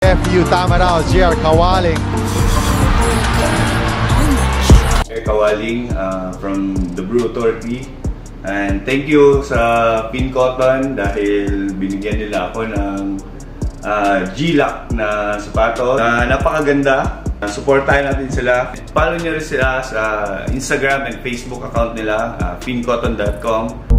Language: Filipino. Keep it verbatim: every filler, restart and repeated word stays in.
F U, tama daw, J R Kawaling. J R Kawaling uh, from the Brew Authority. And thank you sa Fincotton dahil binigyan nila ako ng uh, G-Lock na sapatos na napakaganda. Uh, supportahan natin sila. Follow nyo rin sila sa Instagram and Facebook account nila, uh, fincotton dot com.